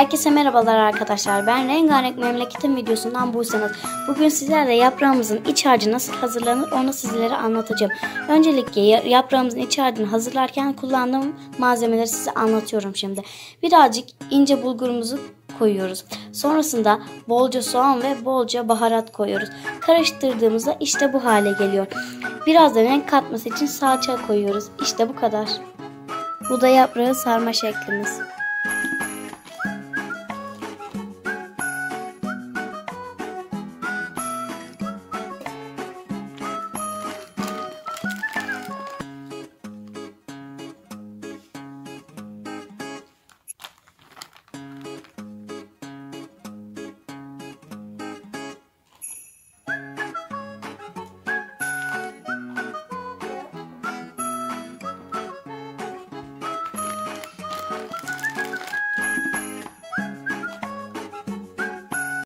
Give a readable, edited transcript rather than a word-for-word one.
Herkese merhabalar arkadaşlar. Ben Rengarenk Memleketim videosundan Buse. Bugün sizlerle yaprağımızın iç harcı nasıl hazırlanır onu sizlere anlatacağım. Öncelikle yaprağımızın iç harcını hazırlarken kullandığım malzemeleri size anlatıyorum şimdi. Birazcık ince bulgurumuzu koyuyoruz. Sonrasında bolca soğan ve bolca baharat koyuyoruz. Karıştırdığımızda işte bu hale geliyor. Biraz da renk katması için salça koyuyoruz. İşte bu kadar. Bu da yaprağı sarma şeklimiz.